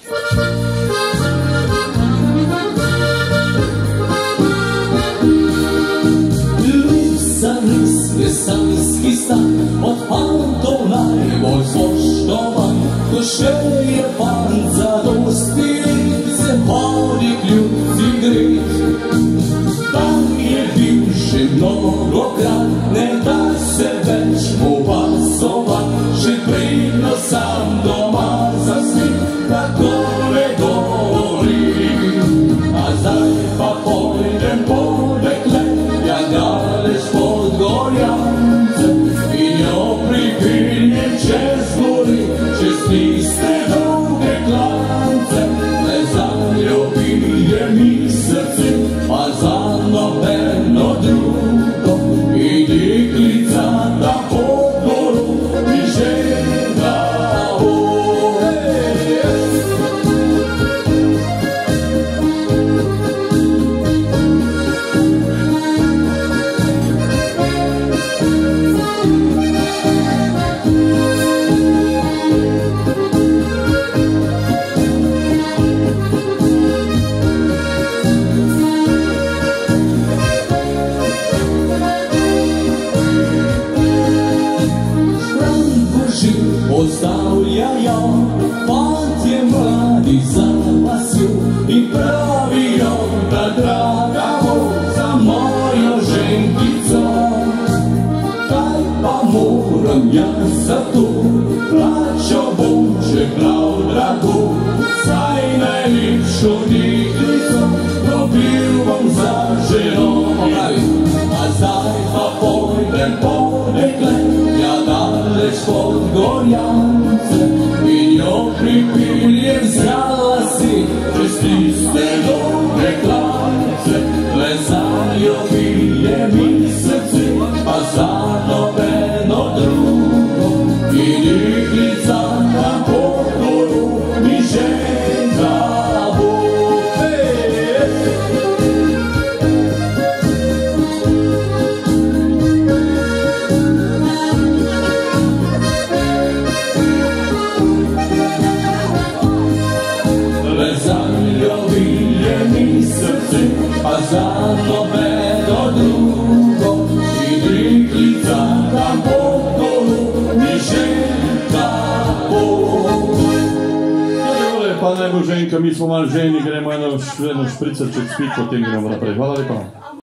Jesanski stan od pantov najbolj spoštovan, ko še je fant zadosti, se hodi kljubci gret. Tam je bil že mnogokrat, ne da se več mu pasovat, že pridno sam doma zaspi, tako ne govori. A zdaj pa pojdem po dekle, ja daleč pod Gorjance, in jo pripeljem čez gori, čez tiste dolge klance. Le zaljubije mi srce, pa za nobeno drugo, in deklica ta pod goro mi žena bo. Pozdravljajo fantje mladi za vasjo in pravijo, da draga bo za mojo ženkico. Kaj pa moram jaz za to, plačal bom, čeprav drago, saj najlepšo deklico dobil bom za ženo. A zdaj pa pojdem po dekle, ja daleč pod Gorjance, in jo pripeljem za lasi, čez tiste dolge klance. Le zaljubije mi srce, pa za nobeno drugo, in deklica na pod goro mi žena bo. Zaljubije mi srce, pa za nobeno drugo, in deklica tam pod goro mi ženka bo. Pa ne bo ženka, mi smo malo ženi, gremo eno špricaček spit, potem gremo naprej. Hvala lepa.